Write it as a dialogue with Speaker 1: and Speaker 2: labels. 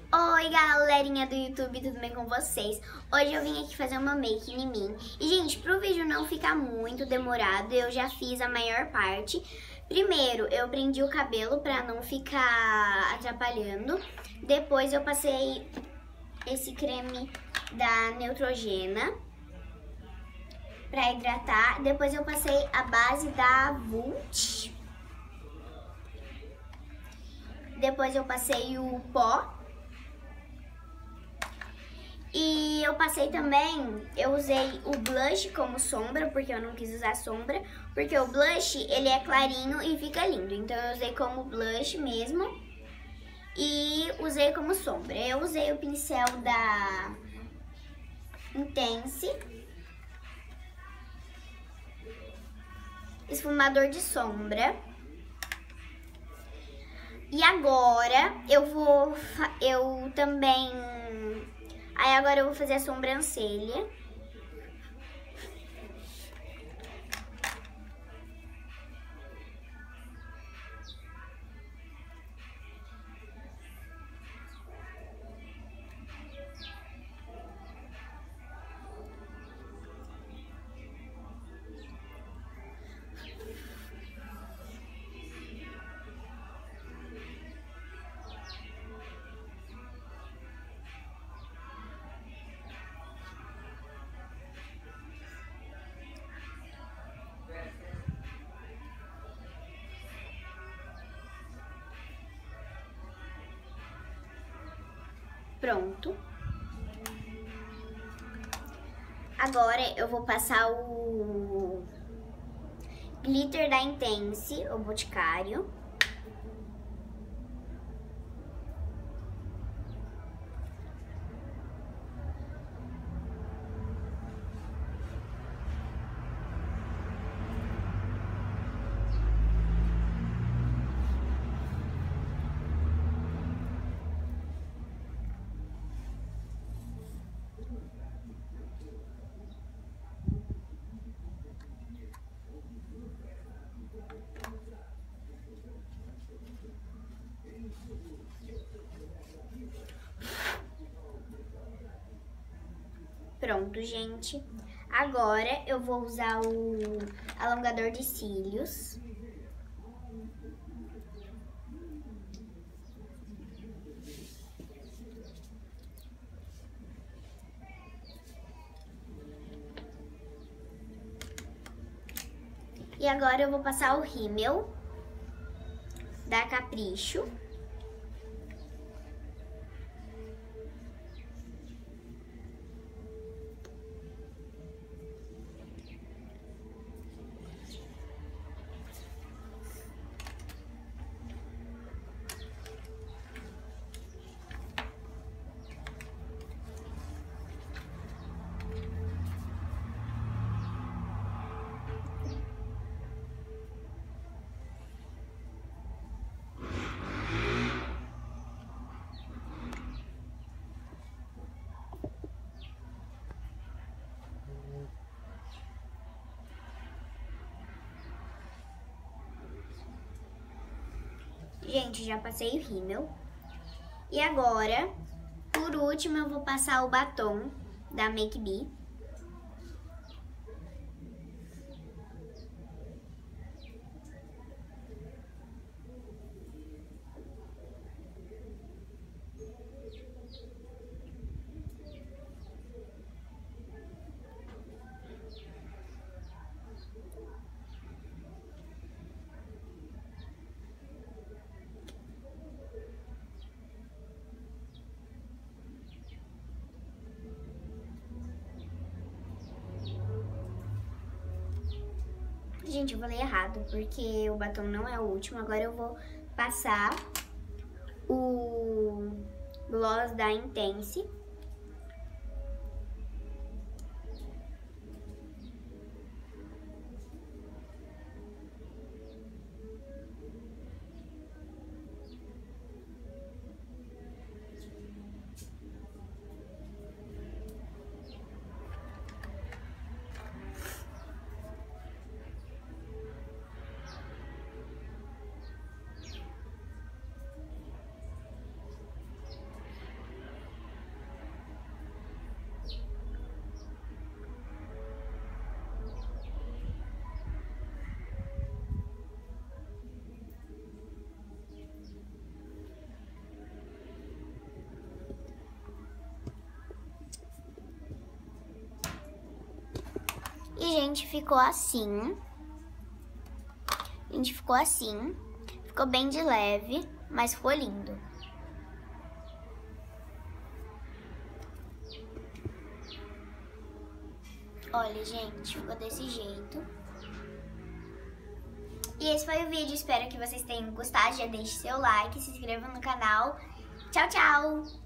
Speaker 1: Oi galerinha do YouTube, tudo bem com vocês? Hoje eu vim aqui fazer uma make em mim. E gente, pro vídeo não ficar muito demorado, eu já fiz a maior parte. Primeiro eu prendi o cabelo pra não ficar atrapalhando. Depois eu passei esse creme da Neutrogena pra hidratar. Depois eu passei a base da Vult. Depois eu passei o pó. E eu passei também, eu usei o blush como sombra, porque eu não quis usar sombra, porque o blush, ele é clarinho e fica lindo. Então eu usei como blush mesmo e usei como sombra. Eu usei o pincel da Intense, esfumador de sombra. E agora eu também... Aí agora eu vou fazer a sobrancelha. Pronto. Agora eu vou passar o glitter da Intense, o Boticário. Pronto, gente. Agora eu vou usar o alongador de cílios. E agora eu vou passar o rímel da Capricho. Gente, já passei o rímel. E agora, por último, eu vou passar o batom da Make Me. Gente, eu falei errado, porque o batom não é o último. Agora eu vou passar o gloss da Intense. gente, ficou assim. Ficou bem de leve, mas ficou lindo. Olha, gente, ficou desse jeito. E esse foi o vídeo, espero que vocês tenham gostado. Já deixe seu like, se inscreva no canal. Tchau, tchau!